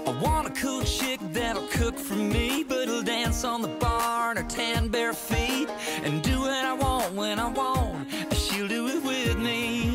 I want a cool chick that'll cook for me, but it'll dance on the bar in her tan bare feet and do what I want when I want. She'll do it with me.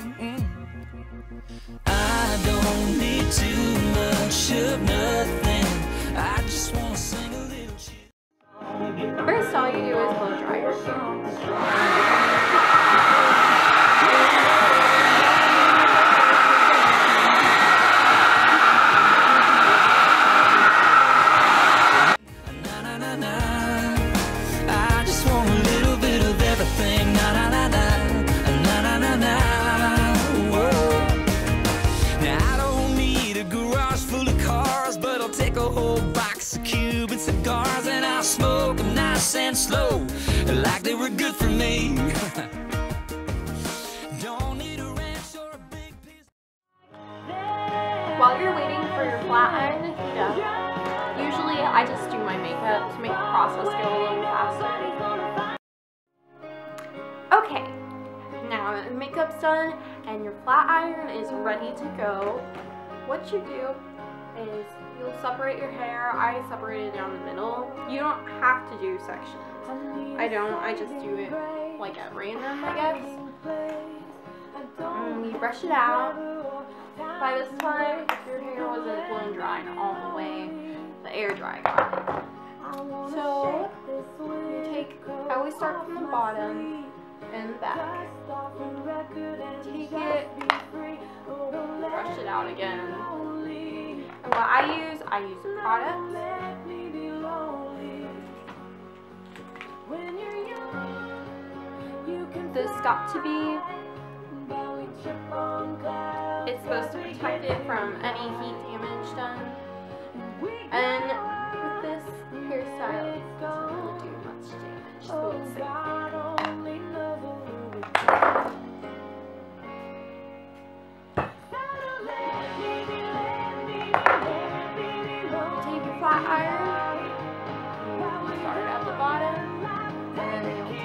I don't need too much of nothing. I just want to sing a little shit. First, all you do is blow dry your hair. Smoke them nice and slow, like they were good for me. Don't need a ranch or a big piece. While you're waiting for your flat iron to heat up, usually I just do my makeup to make the process go a little faster. Okay, now that the makeup's done and your flat iron is ready to go, what you do is you'll separate your hair. I separate it down the middle. You don't have to do sections. I don't. I just do it like at random, I guess. And you brush it out. By this time, if your hair wasn't blown dry all the way, the air dry got it. So you take. I always start from the bottom and back. Take it, brush it out again. And what I use a product. This got to be, it's supposed to protect it from any heat damage done. And with this hairstyle, it doesn't really do much damage, so it's safe. Flat iron, start at the bottom, and then you'll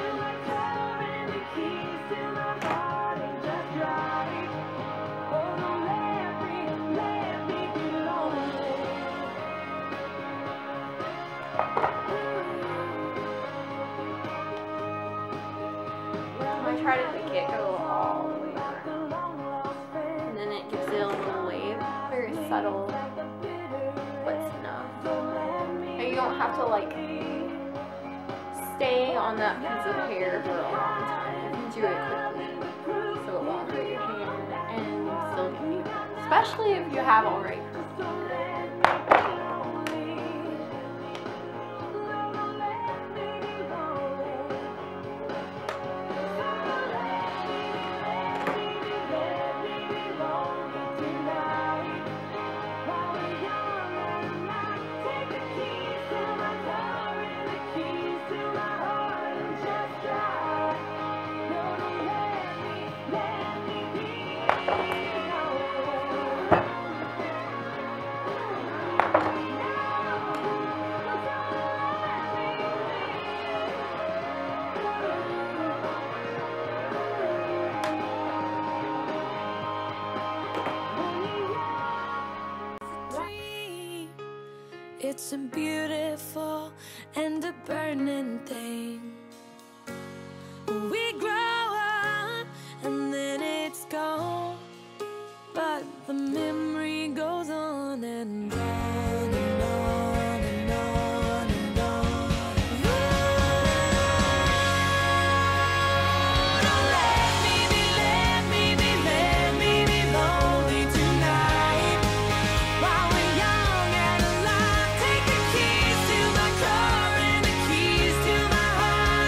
I try to make it go all the way around, and then it gives it a little wave, very subtle. You don't have to like stay on that piece of hair for a long time. You can do it quickly so it won't hurt your hair and still get you, especially if you have already curly hair. It's a beautiful and a burning thing. We grow up and then it's gone, but the memory goes on and on and on and on and on. Don't let me be lonely tonight. While we're young and alive, take the keys to my car and the keys to my heart.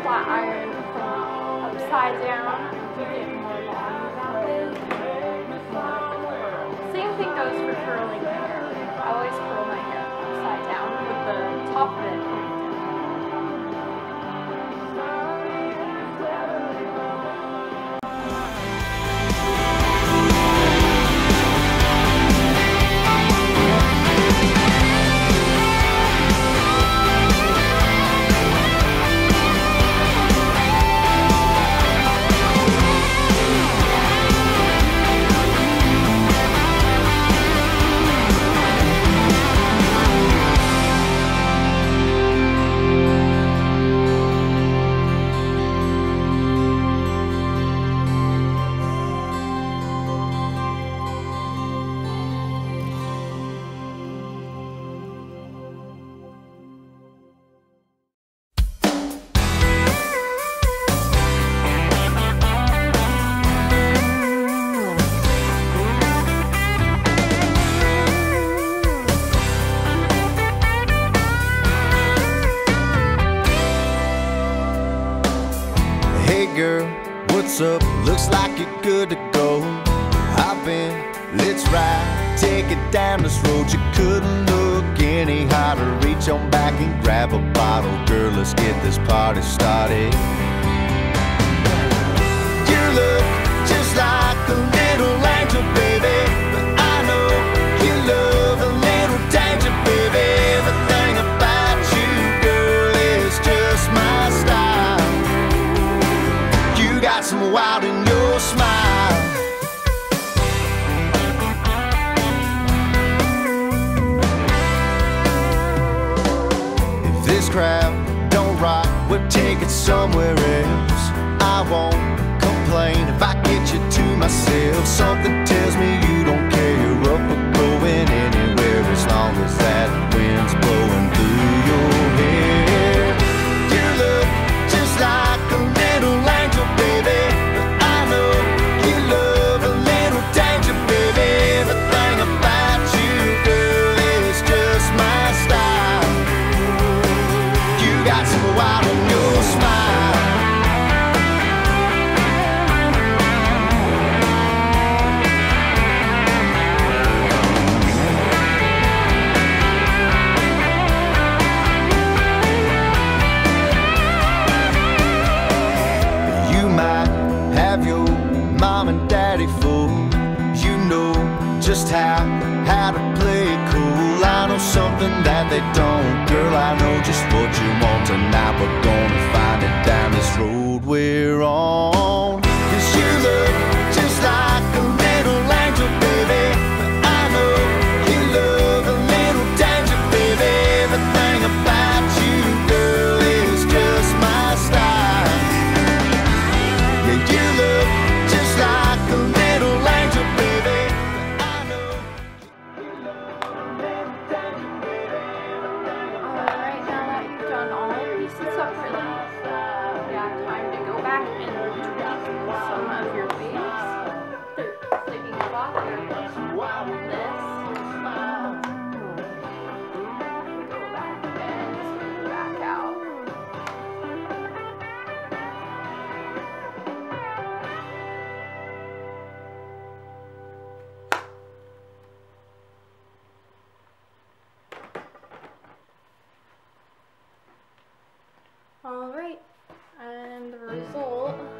flat iron from upside down to get more volume out of it. Same thing goes for curling hair. I always curl my hair upside down with the top of it pointed down. Girl, what's up? Looks like you're good to go. Hop in, let's ride. Take it down this road. You couldn't look any hotter. Reach on back and grab a bottle. Girl, let's get this party started. You look just like a little angel, baby, but I know you love a little danger, baby. Everything about you, girl, is just my style. Got some wild in your smile. If this crowd don't rock, we'll take it somewhere else. I won't complain if I get you to myself. Something tells me you don't care. You're up or going anywhere as long as that wind's blowing through your hair. You look just like a little angel, baby, but I know you love a little danger, baby. Everything about you, girl, is just my style. You got some wild in your smile. Mom and daddy fool, you know just how to play it cool. I know something that they don't, girl, I know just what you want tonight. We're gonna find it down this road we're on. 'Cause you look just like a little angel, baby, but I know you love a little danger, baby. Everything about you, girl, is just my style. Yeah, you look just like a little angel, baby, but I know you love a little danger, baby. Alright, now that you've done all of these separately, you have time to go back and tweak some of your waves. Thinking about this. Go back and smooth back out. Alright, and the result is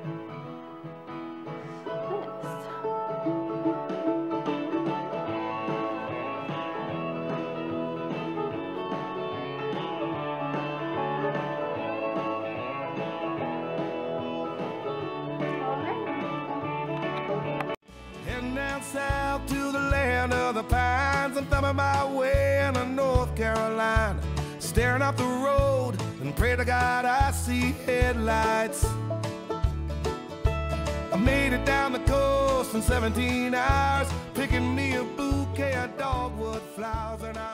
Heading down south to the land of the pines. I'm thumbing my way into North Carolina, staring up the road and pray to God I see headlights. I made it down the coast in 17 hours, picking me a bouquet of dogwood flowers, and I